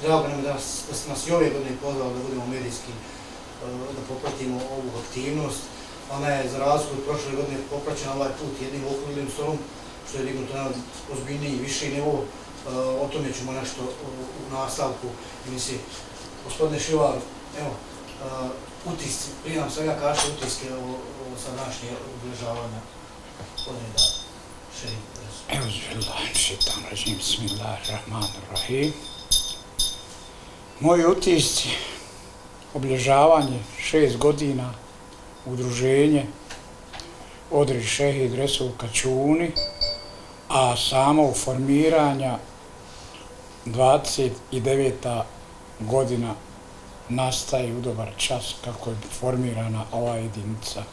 Drago nam je da ste nas i ove godine pozvali da budemo medijski, da popratimo ovu aktivnost. Ona je za razliku od prošle godine popraćena ovaj put jednim okruglim stolom, što je dignuto na ozbiljniji i viši nivo. O tome ćemo nešto u nastavku emisije. Gospodine Šivar, evo, utisci, prije nam svega kažete utiske o sadašnje obilježavanja odreda šehida. Euzbillahiminash-shaytanir-rajim, bismillahir-rahmanir-rahim. Moji utisci, obilježavanje 6 godina, udruženje Odred šehid Resul Kačuni, a samo formiranja 29. godina nastaje u dobar čas kako je formirana ova jedinica.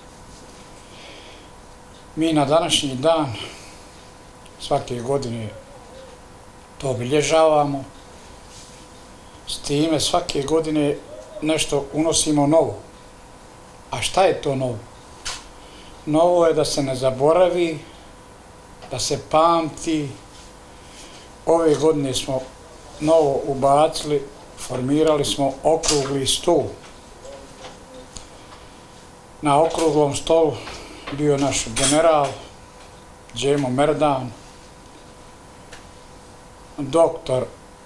Mi na današnji dan svake godine to obilježavamo, s time svake godine nešto unosimo novo. A šta je to novo? Novo je da se ne zaboravi, da se pamti. Ove godine smo novo ubacili, formirali smo okrugli stol. Na okruglom stolu bio naš general Džemo Merdan, doktor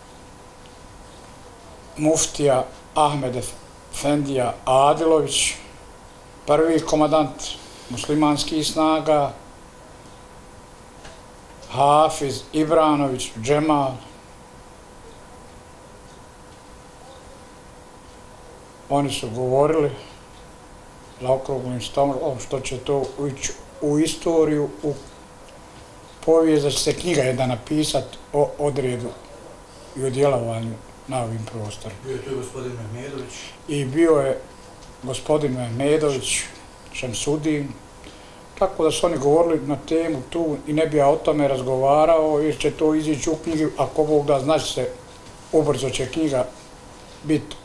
muftija Ahmed Efendija Adilović, prvi komandant muslimanskih snaga, Hafiz Ibranović Džemal, oni su govorili za okruglim stolom što će to ući u istoriju, u povijest, da će se knjiga jedna napisati o odredu i o djelovanju na ovim prostorima. Bio je tu gospodin Mehmedović. I bio je gospodin Mehmedović, Šemsudin, tako da su oni govorili na temu tu i ne bi ja o tome razgovarao jer će to izići u knjigi, ako Bog da, znači se ubrzo će knjiga biti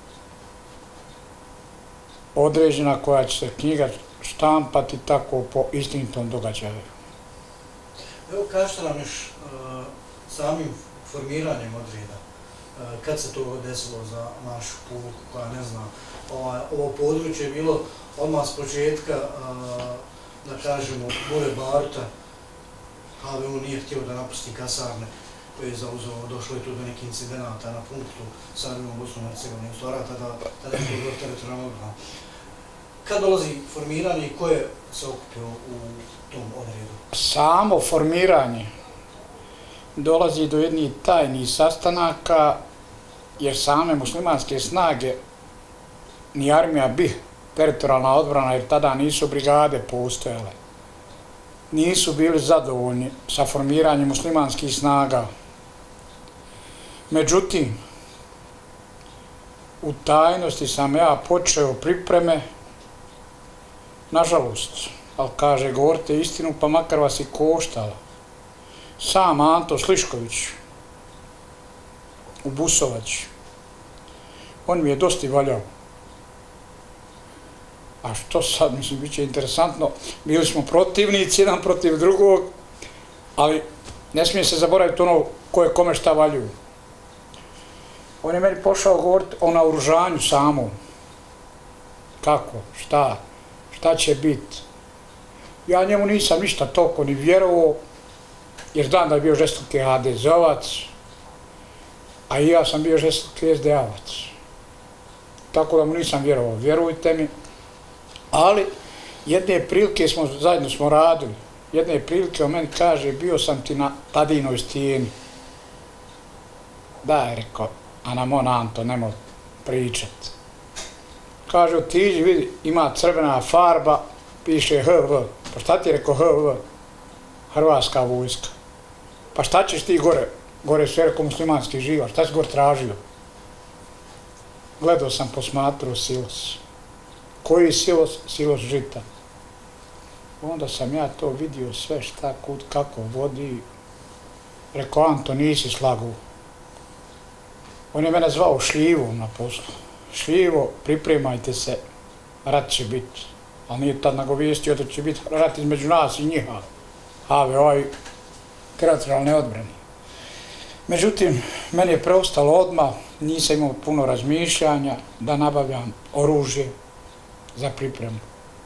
određena, koja će se knjiga štampati tako po istinitom događaju. Evo kažete nam još samim formiranjem odreda, kad se to desilo za našu publiku koja ne zna, ovo područje je bilo odmah s početka, da kažemo, bure baruta, HVU nije htio da napusti kasarne koje je zauzeo, došlo je tu do nekih incidenata na punktu sa Armijom Bosnom i Hercegovine, u stvari tada je to bilo teritorijalno odbrana. Kad dolazi formiranje i ko je se okupio u tom odredu? Samo formiranje dolazi do jednih tajnih sastanaka, jer same muslimanske snage, ni armija BiH, teritorijalna odbrana, jer tada nisu brigade postojale, nisu bili zadovoljni sa formiranjem muslimanskih snaga. Međutim, u tajnosti sam ja počeo pripreme, nažalost, ali kaže, govorite istinu, pa makar vas i koštala. Sam Anto Slišković u Busovaći, on mi je dosta valjao. A što sad, mislim, bit će interesantno, bili smo protivnici, jedan protiv drugog, ali ne smije se zaboraviti ono ko je kome šta valjuju. On je meni pošao govoriti o naoružanju samom. Kako, šta će biti. Ja njemu nisam ništa toliko ni vjerovao, jer znam da je bio žestoki HDZ-ovac, a i ja sam bio žestoki SD-ovac. Tako da mu nisam vjerovao, vjerujte mi. Ali jedne prilike zajedno smo radili, jedne prilike on meni kaže, bio sam ti na Tadinoj stijeni. Da, je rekao, a nam on Anto, nemoj pričat. Kaže, otiđi, vidi, ima crvena farba, piše HV. Pa šta ti je rekao HV? Hrvatska vojska. Pa šta ćeš ti gore su rekao muslimanski živa, šta si gore tražio? Gledao sam, posmatrao silos. Koji silos? Silos žita. Onda sam ja to vidio sve šta, kud, kako vodi. Rekao, Anto, nisi slagu. On je mene zvao Šljivom na poslu. Šljivo, pripremajte se, rat će biti. Ali nije tad nagovijestio da će biti rat između nas i njiha. HVO teritorijalne odbrane. Međutim, meni je preostalo odmah nisam imao puno razmišljanja da nabavljam oružje za pripremu.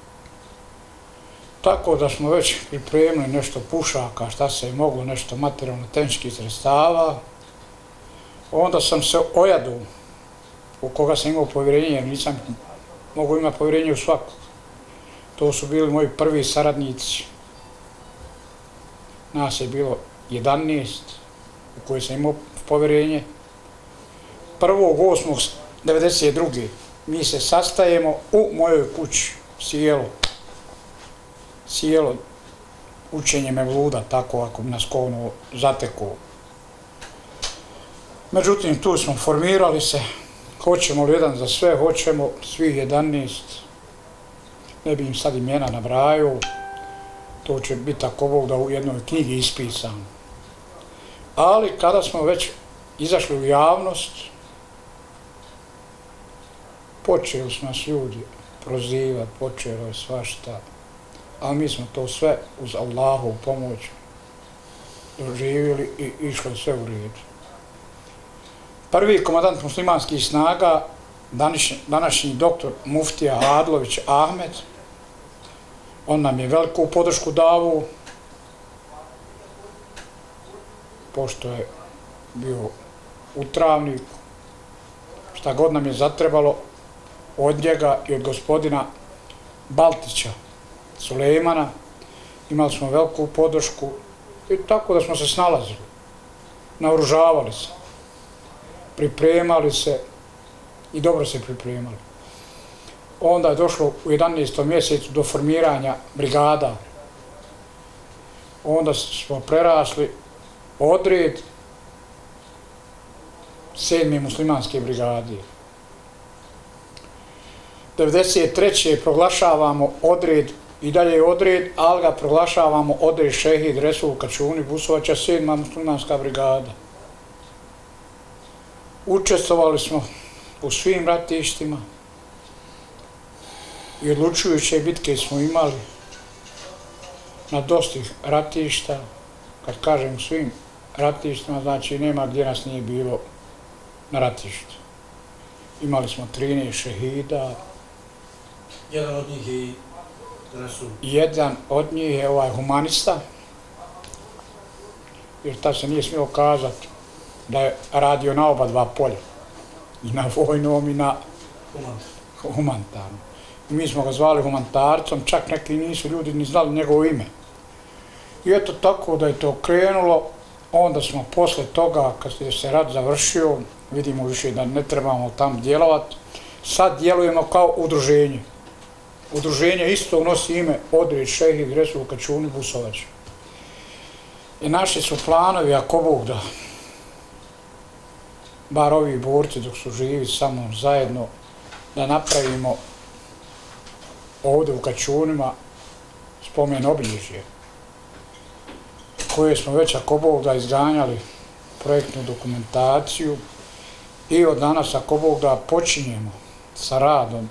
Tako da smo već pripremili nešto pušaka, šta se je moglo, nešto materijalno-tehničkih sredstava. Onda sam se ojadu u koga sam imao povjerenje, jer nisam mogao imati povjerenje u svakog. To su bili moji prvi saradnici. Nas je bilo 11 u koje sam imao povjerenje. 1.8.1992. mi se sastajemo u mojoj kući, sjelo učenje Mevluda, tako ako bi nas ko ono zatekao. Međutim, tu smo formirali se, hoćemo li jedan za sve, hoćemo svih 11, ne bi im sad imena nabrajao, to će biti ako Bog da u jednoj knjigi ispisano. Ali kada smo već izašli u javnost, počeli su nas ljudi prozivati, počelo je svašta, ali mi smo to sve uz Allahovu pomoć doživjeli i išlo je sve u redu. Prvi komandant muslimanskih snaga, današnji doktor Muftija Adlović Ahmed, on nam je veliku podršku dao, pošto je bio u Travniku, šta god nam je zatrebalo od njega i od gospodina Baltića, Sulejmana, imali smo veliku podršku i tako da smo se snalazili, naoružavali se, pripremali se i dobro se pripremali. Onda je došlo u 11. mjesecu do formiranja brigada. Onda smo prerasli odred 7. muslimanske brigade. 1993. proglašavamo odred, i dalje je odred, ali ga proglašavamo odred Šehid Resul Kačuni Busovaća, 7. muslimanska brigada. Učestvovali smo u svim ratištima i odlučujuće bitke smo imali na dosta ratišta. Kad kažem u svim ratištima, znači nema gdje nas nije bilo na ratištu. Imali smo 13 šehida. Jedan od njih je i Resul. Jedan od njih je ovaj humanista, jer tad se nije smio kazati da je radio na oba dva polja, i na vojnom i na humanitarnom. Mi smo ga zvali humanitarcom, čak neki nisu ljudi ni znali njegovo ime. I eto tako da je to krenulo, onda smo posle toga, kad se rat završio, vidimo više da ne trebamo tam djelovati, sad djelujemo kao udruženje. Udruženje isto nosi ime Odred Šehid Resul Kačuni Busovaća. I naši su planovi, ako Bog da, bar ovi borci dok su živi sa mnom zajedno, da napravimo ovdje u Kačunima spomen obilježje, koje smo već, ako Bog da, izganjali projektnu dokumentaciju i od danas, ako Bog da, počinjemo sa radom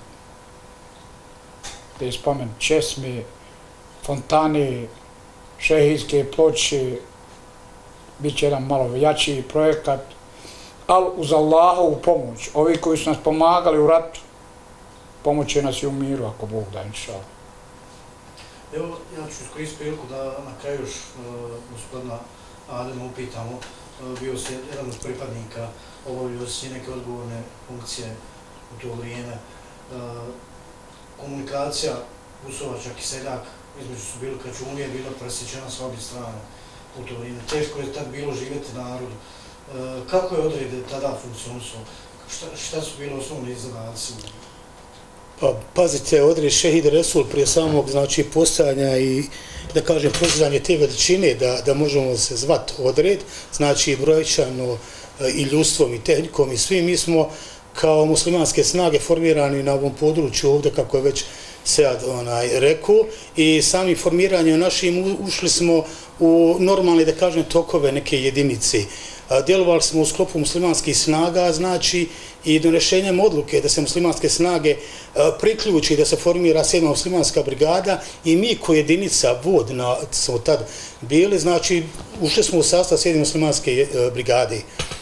te spomen česme, fontane, šehidske ploče, bit će jedan malo jači projekat, ali uz Allahovu pomoć. Ovi koji su nas pomagali u ratu, pomoć će nas i u miru, ako Bog da, inša Allah. Evo, ja ću iskoristiti priliku da na kraju još gospodina Adema upitamo. Bio se jedan od pripadnika, obavljao si neke odgovorne funkcije u to vrijeme. Komunikacija Busovača i Seljak između su bili Kačunije, bila presjećena s obje strane u to vrijeme. Teško je tad bilo živjeti narodu. Kako je odred tada funkcionisao? Šta su bili osnovni zadaci? Pa, pazite, odred Šehid Resul prije samog, znači, postojanja i, da kažem, postizanje te veličine da možemo se zvati odred, znači brojčano i ljudstvom i tehnikom i svim, mi smo kao muslimanske snage formirani na ovom području ovdje, kako je već Sead rekao, i sami formiranjem našim ušli smo u normalne, da kažem, tokove neke jedinice. Djelovali smo u sklopu muslimanskih snaga, znači, i donešenjem odluke da se muslimanske snage priključi, da se formira 7. muslimanska brigada, i mi ko jedinica vod smo tad bili, znači, ušli smo u sastav 7. muslimanske brigade.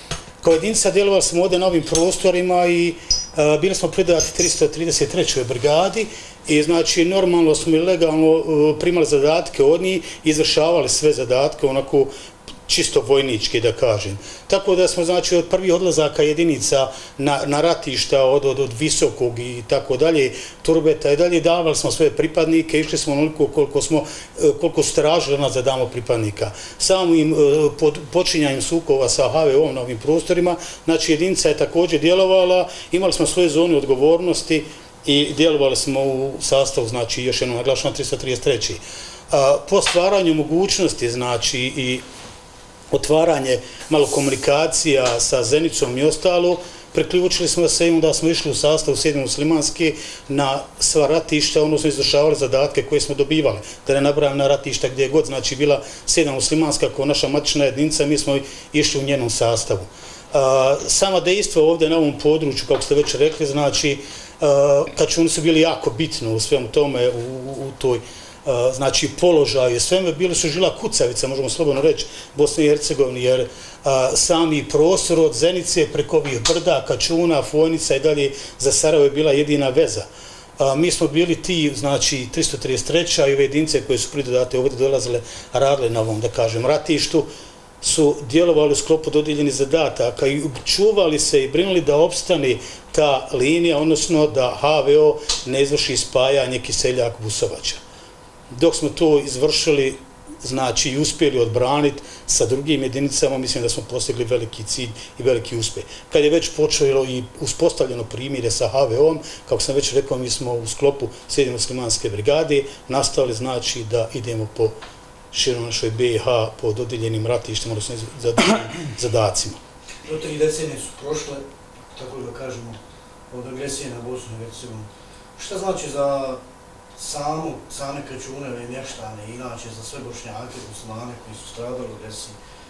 Kao jedinica djelovali smo ovdje na ovim prostorima i bili smo predati 333. brigadi i znači normalno smo i legalno primali zadatke od njih, izvršavali sve zadatke onako čisto vojnički, da kažem. Tako da smo, znači, od prvih odlazaka jedinica na ratišta, od Visokog i tako dalje, Turbeta i dalje, davali smo svoje pripadnike, išli smo onoliko koliko su tražili nas da damo pripadnika. Samim počinjanjem sukova sa HVO na ovim prostorima, znači, jedinica je također djelovala, imali smo svoje zone odgovornosti i djelovali smo u sastavu, znači, još jednom naglašeno 333. Po stvaranju mogućnosti, znači, i otvaranje malo komunikacija sa Zenicom i ostalo, priključili smo se i da smo išli u sastavu 7. muslimanske na sva ratišta, odnosno izvršavali zadatke koje smo dobivali. Da ne nabrajam na ratišta gdje je god, znači bila 7. muslimanska kao naša matična jedinica, mi smo išli u njenom sastavu. Sama dejstva ovdje na ovom području, kako ste već rekli, znači, kad oni su bili jako bitno u svemu tome, u toj znači položaju, sveme bili su žila kucavica, možemo slobodno reći, Bosne i Hercegovine, jer sami prostor od Zenice preko ovih brda, Kačuna, Fojnica i dalje za Sarajevo je bila jedina veza. Mi smo bili ti, znači 333. i ove jedinice koje su pridodate ovdje dolazile, radile na ovom, da kažem, ratištu, su djelovali u sklopu dodijeljenih zadataka i čuvali se i brinuli da opstane ta linija, odnosno da HVO ne izvrši spajanje Kiseljak-Busovača. Dok smo to izvršili, znači i uspjeli odbraniti sa drugim jedinicama, mislim da smo postigli veliki cilj i veliki uspjeh. Kad je već počelo i uspostavljeno primirje sa HVO-om, kako sam već rekao, mi smo u sklopu 7. muslimanske brigade nastavili, znači, da idemo po širom našoj BiH, po dodijeljenim ratištima, odnosno zadacima. Do 3 decenije su prošle, tako da kažemo, od agresije na Bosnu i Hercegovinu. Šta znači za same Kačuneve i mještane, inače za sve Bošnjake, muslimane koji su stradali u agresiji,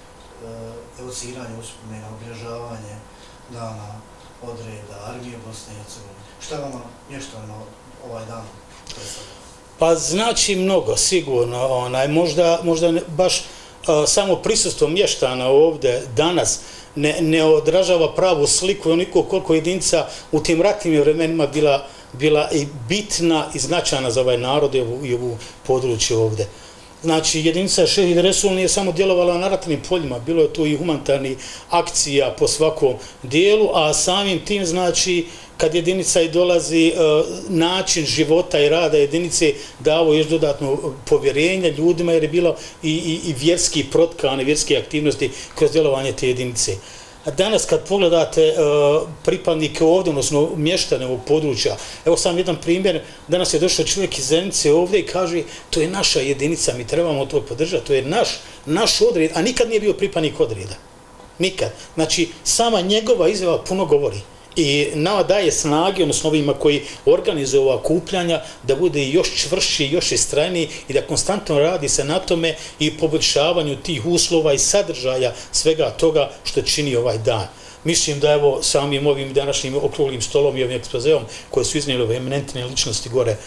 evociranje uspomena, obilježavanje dana odreda armije Bosne i Hercegovine? Šta vama mještanima ovaj dan predstavlja? Pa znači mnogo, sigurno. Možda baš samo prisustvo mještana ovdje danas ne odražava pravu sliku i onoliko koliko jedinica u tim ratnim vremenima bila i bitna i značajna za ovaj narod i ovu područje ovdje. Znači, jedinica Šehid Resul nije samo djelovala na ratnim poljima, bilo je tu i humanitarnih akcija po svakom dijelu, a samim tim, znači, kad jedinica i dolazi, način života i rada jedinice davo još dodatno povjerenje ljudima, jer je bilo i vjerski protkane, vjerske aktivnosti kroz djelovanje te jedinice. A danas kad pogledate pripadnike ovdje, odnosno mještane ovog područja, evo sam jedan primjer, danas je došao čovjek iz Zenice ovdje i kaže to je naša jedinica, mi trebamo to podržati, to je naš odred, a nikad nije bio pripadnik odreda. Nikad. Znači, sama njegova izjava puno govori. I nama daje snage, odnosno ovima koji organizuju ova okupljanja, da bude još čvršći, još istrajniji i da konstantno radi se na tome i poboljšavanju tih uslova i sadržaja svega toga što čini ovaj dan. Mislim da evo samim ovim današnjim okruglim stolom i ovim ekspozeom koje su iznijeli ove eminentne ličnosti gore,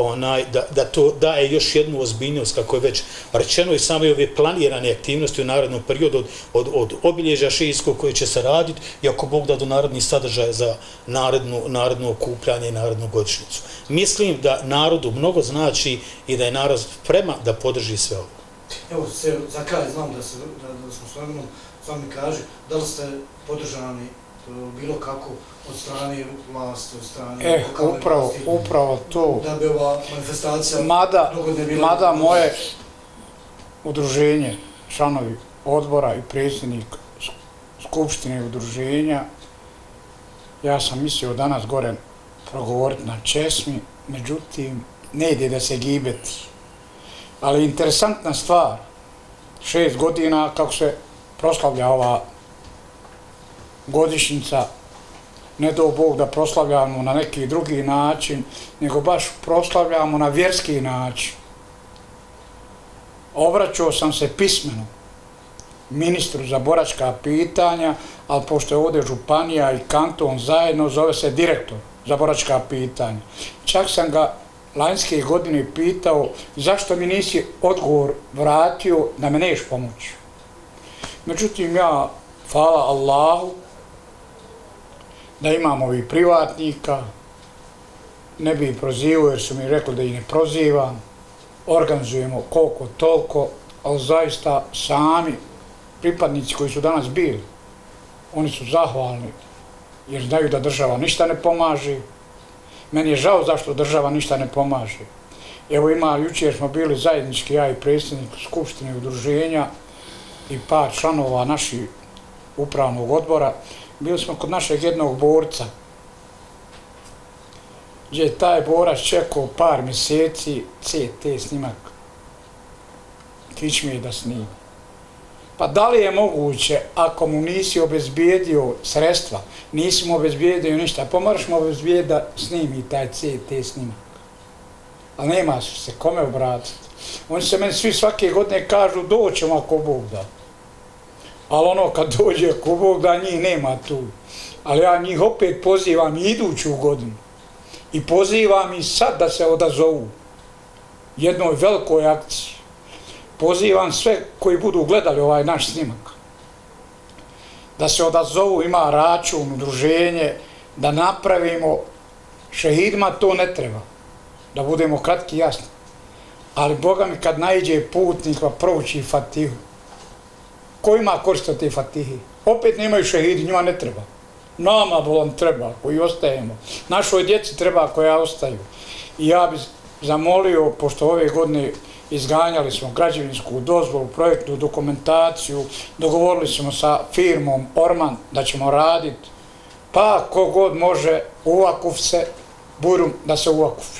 da to daje još jednu ozbiljnost, kako je već rečeno, i same ove planirane aktivnosti u narednom periodu od obilježja šihidskog koje će se raditi i ako Bog da do narodnih sadržaja za naredno okupljanje i narednu godišnjicu. Mislim da narodu mnogo znači i da je narod spreman da podrži sve ovo. Evo, za kraj znam da smo s vremenom s vami kaže, da li ste podržani bilo kako od strane vlasti, od strane lokalne vlasti? Upravo to. Da bi ova manifestacija dogodne bila... Mada moje udruženje, članovi odbora i predsjednik skupštine udruženja, ja sam mislio danas gore progovoriti na česmi, međutim, ne ide da se gibeti. Ali interesantna stvar, 6 godina kako se proslavlja ova godišnjica, ne do Bog da proslavljamo na neki drugi način, nego baš proslavljamo na vjerski način. Obraćao sam se pismeno ministru za boračka pitanja, ali pošto je ovdje županija i kanton zajedno, zove se direktor za boračka pitanja. Čak sam ga lanjske godine pitao zašto mi nisi odgovor vratio da me neš pomoći. Međutim, ja, hvala Allahu, da imamo ovih privatnika, ne bi ih prozivao jer su mi rekli da ih ne prozivam, organizujemo koliko toliko, ali zaista sami pripadnici koji su danas bili, oni su zahvalni jer znaju da država ništa ne pomaže. Meni je žao zašto država ništa ne pomaže. Evo jučer smo bili zajednički, ja i predsjednik Skupštine udruženja i par članova naših upravnog odbora, bili smo kod našeg jednog borca, gdje je taj borac čekao par mjeseci CT snimak kičme da snima. Pa da li je moguće, ako mu nisi obezbijedio sredstva, nisi mu obezbijedio ništa, pa moraš mu obezbijediti da snimi taj CT snimak. Ali nema se kome obratiti. Oni se meni svi svake godine kažu doćemo ako Bog da. Ali ono kad dođe ako Bog da, njih nema tu. Ali ja njih opet pozivam iduću godinu. I pozivam i sad da se odazovu jednoj velikoj akciji. Pozivam sve koji budu gledali ovaj naš snimak. Da se odazovu, ima račun, udruženje, da napravimo, šehidima to ne treba. Da budemo kratki i jasni. Ali Boga mi kad naiđe putnik pa prouči Fatihu. Ko ima korist od te Fatihe? Opet nemaju šehidi, njima ne treba. Nama bolam treba, koji ostajemo. Našoj djeci treba koja ostaju. I ja bih zamolio, pošto ove godine izganjali smo građevinsku dozvolu, projektnu dokumentaciju, dogovorili smo sa firmom Orman da ćemo raditi, pa kogod može uvakuf se, burum da se uvakufi.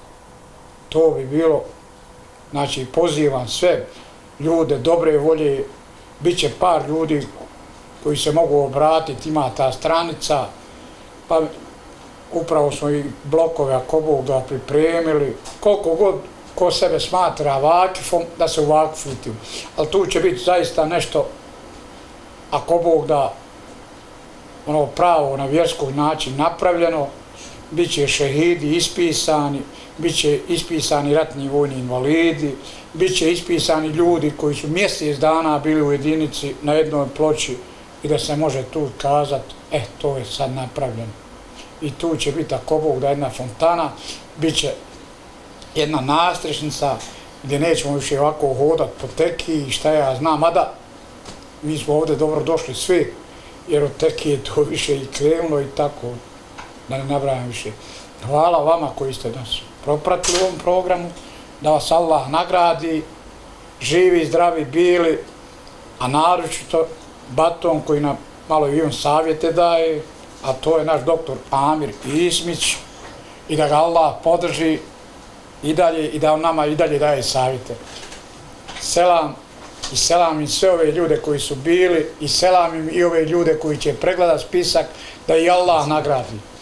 To bi bilo, znači pozivam sve ljude dobre volje, bit će par ljudi koji se mogu obratiti, ima ta stranica, pa upravo smo i blokove ako Bog da pripremili, koliko god ko sebe smatra vakifom, da se uvakufiti. Ali tu će biti zaista nešto, ako Bog da, ono pravo na vjerskoj način napravljeno, bit će šehidi ispisani, bit će ispisani ratni vojni invalidi, bit će ispisani ljudi koji su mjesec dana bili u jedinici na jednoj ploči i da se može tu kazati, to je sad napravljeno. I tu će biti, ako Bog da, jedna fontana, bit će jedna nastrešnica gdje nećemo više ovako hodat po teki i šta ja znam, mada mi smo ovdje dobro došli svi, jer od teki je to više i krevno i tako, da ne nabrajam više. Hvala vama koji ste nas propratili u ovom programu, da vas Allah nagradi, živi, zdravi bili, a naročito Baton koji nam malo i on savjete daje, a to je naš doktor Amir Ismić, i da ga Allah podrži i dalje i da on nama i dalje daje savjete. Selam i selam im sve ove ljude koji su bili i selam im i ove ljude koji će pregledati spisak, da i Allah nagradi.